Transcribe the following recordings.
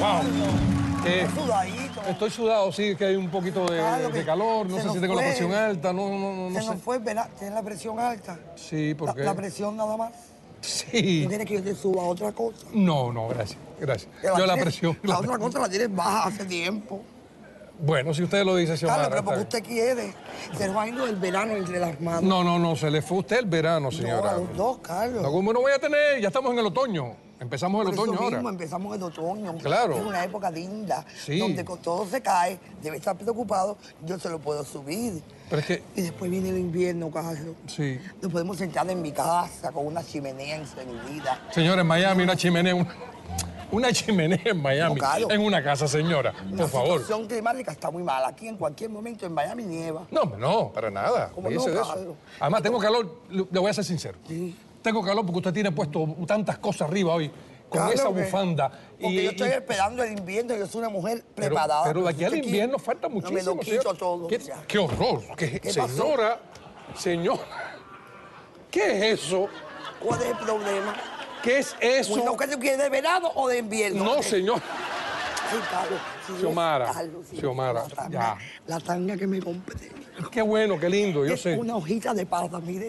Wow. Estás sudadito. Estoy sudado, sí, que hay un poquito de calor. No sé si tengo la presión alta, no Se sé. nos fue, ¿verdad? ¿Tienes la presión alta? Sí, ¿por qué? La presión nada más. Sí. ¿No quieres que yo te suba a otra cosa? No, gracias. Que Yo la tienes- presión. La otra cosa la tienes baja hace tiempo. Bueno, si usted lo dice, Claro, Xiomara. pero porque está usted quiere. Se nos va yendo el verano entre las manos. bien. No, se le fue a usted el verano, No, señora. a los dos, Carlos. No, ¿cómo no voy a tener? Ya estamos en el otoño. Empezamos el Por otoño eso ahora. mismo empezamos el otoño. Claro. Es una época linda, Sí. donde con todo se cae, debe estar preocupado, yo se lo puedo subir. Pero es que, Y después viene el invierno, Carlos. sí. Nos podemos sentar en mi casa con una chimenea encendida. Señora, en Miami, una chimenea, una chimenea en Miami. No, claro. En una casa, señora. La Por favor. situación climática está muy mala. Aquí en cualquier momento en Miami nieva. No, para nada. ¿Cómo Fíjese no, de eso. Carlos? Además, tengo calor, le voy a ser sincero. Sí. Tengo calor porque usted tiene puesto tantas cosas arriba hoy, con Claro esa que- bufanda. Porque yo estoy esperando el invierno y yo soy una mujer preparada. Pero de aquí al Usted quiere- invierno falta muchísimo. No me lo quito señor. todo. ¿Qué, ya. qué horror. ¿Qué, ¿Qué pasó? señora, ¿qué es eso? ¿Cuál es el problema? ¿Qué es eso? Bueno, ¿qué tú quieres, de verano o de invierno? No, señor. Ay, Carlos. Si Xiomara, ves, Carlos, si Xiomara, ves la tanga- ya. La tanga que me compré. Qué bueno, qué lindo, yo Es sé. una hojita de pata, mire.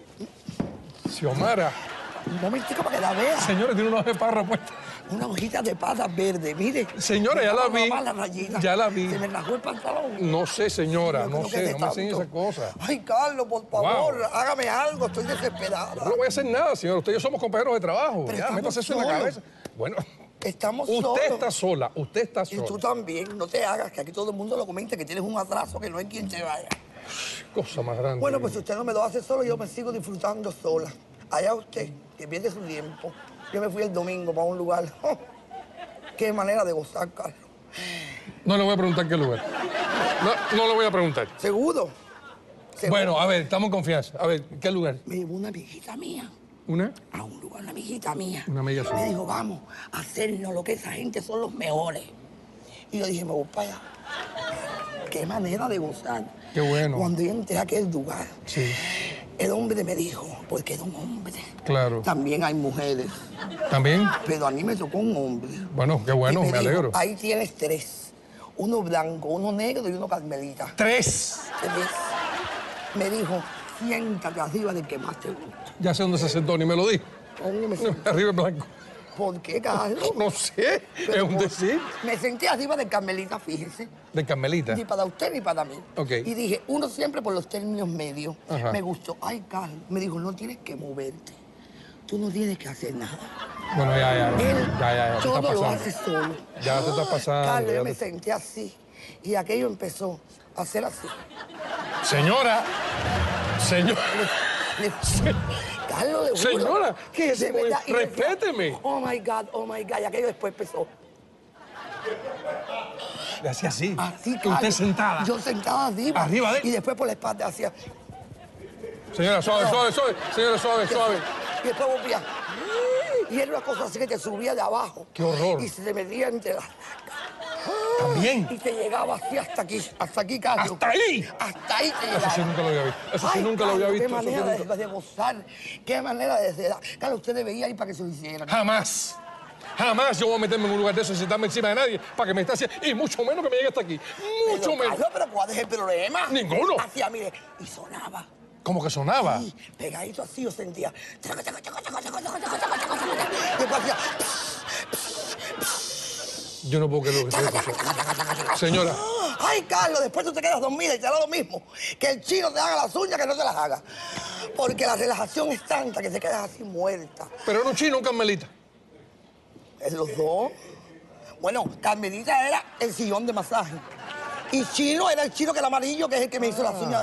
Xiomara, Un momentico para que la vea. señora, tiene una hoja de parra puesta. Una hojita de pata verde, mire. Señora, ya la vi. La rayita. Ya la vi. Se me rajó el pantalón. No sé, señora, Yo no creo que sé, de no me enseñe tanto. esas cosas. Ay, Carlos, por favor, Wow. hágame algo, estoy desesperada. No voy a hacer nada, señor. Usted y yo somos compañeros de trabajo. Pero Ya, estamos métase eso en la solos. cabeza. Bueno, Estamos solos. usted está sola, usted está Y tú sola. también, no te hagas, que aquí todo el mundo lo comenta, que tienes un atraso, que no hay quien te vaya. Cosa más grande. Bueno, pues si usted no me lo hace solo, yo me sigo disfrutando sola. Allá usted, que pierde su tiempo. Yo me fui el domingo para un lugar. Qué manera de gozar, Carlos. No le voy a preguntar qué lugar. No le voy a preguntar. ¿Seguro? ¿Seguro? Bueno, a ver, estamos en confianza. A ver, ¿qué lugar? Me llevó una amiguita mía. ¿Una? A un lugar, una amiguita mía. Una amiga suya. Me dijo, vamos a hacernos lo que esa gente son los mejores. Y yo dije, me voy para allá. Qué manera de gozar. Qué bueno. Cuando yo entré a aquel lugar, Sí, el hombre me dijo, porque era un hombre. claro. También hay mujeres, ¿También? pero a mí me tocó un hombre. Bueno, qué bueno, Y me dijo, alegro. ahí tienes tres. Uno blanco, uno negro y uno carmelita. 3. Tres. Me dijo, siéntate arriba del que más te gusta. Ya sé dónde se sentó, ni me lo dijo. ¿Dónde me senté? Arriba en blanco. ¿Por qué, Carlos? No sé, es Pero un por- decir. Me senté arriba del carmelita, fíjese. De Carmelita. Ni para usted ni para mí. Ok. Y dije, uno siempre por los términos medios. Ajá. Me gustó. Ay, Carlos. Me dijo, no tienes que moverte. Tú no tienes que hacer nada. Bueno, ya. Él Ya, te está todo lo pasando. hace solo. Ya te está pasando, Carlos, ya yo me te- senté así. Y aquello empezó a hacer así. Señora. Señora. Carlos, de juro. Señora, ¿qué es De eso? verdad, y decía, Respéteme. Oh my God. Y aquello después empezó. Le hacía así. Así, Usted Carlos. sentada. Yo sentada arriba. Arriba de él. Y después por la espalda hacía. Señora, suave. Señora, suave. Y después volvía. Y era una cosa así que te subía de abajo. ¡Qué horror! Y se te metía entre las... También. Y te llegaba así hasta aquí, Carlos. ¡Hasta ahí! Hasta ahí te Eso llegaba. sí nunca lo había visto. Eso sí Ay, nunca lo había Carlos, visto. Qué Eso sí manera nunca- de gozar. Qué manera de dar. Carlos, usted debería ir para que se lo hicieran. Jamás. Jamás yo voy a meterme en un lugar de eso y sentarme encima de nadie para que me esté haciendo. Y mucho menos que me llegue hasta aquí. Mucho Pero, menos. Carlos, pero ¿cuál es el problema? Ninguno. Hacía, mire, y sonaba. Como que sonaba. Y pegadito así yo sentía. Y después hacía... Yo no puedo creer lo que estoy escuchando. Señora, Ay, Carlos, después tú te quedas dormida y te da lo mismo. Que el chino te haga las uñas, que no te las haga. Porque la relajación es tanta que te quedas así muerta. pero era un chino, un carmelita. ¿Es los dos? Bueno, Carmelita era el sillón de masaje. Y Chino era el chino que era amarillo, que es el que me hizo las uñas.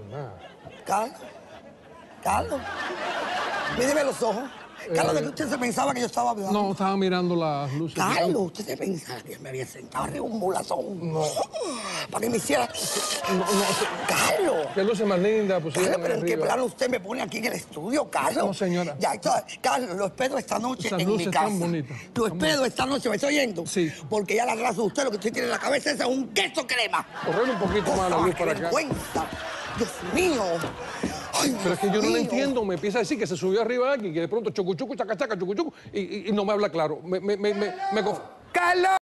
Carlos, míreme los ojos. Carlos, ¿de qué usted se pensaba que yo estaba hablando? No, estaba mirando las luces. Carlos, usted se pensaba que me había sentado arriba un mulazón. No. Para que me hiciera... Carlos. Qué luces más lindas pusieron Carlos, pero ¿en qué arriba. plano usted me pone aquí en el estudio, Carlos? No, señora. Ya, Carlos, lo espero esta noche Esas en mi luces casa. tan bonitas, Lo tan espero esta noche, ¿me está oyendo? Sí. Porque ya la raza de usted, lo que usted tiene en la cabeza es un queso crema. Correr un poquito más la luz ¡Qué para acá. vergüenza! ¡Dios mío! Ay, Pero es que yo no Dios lo mío. entiendo. Me empieza a decir que se subió arriba aquí, que de pronto chucu, chaca, chucu, y no me habla claro. ¡Carlos!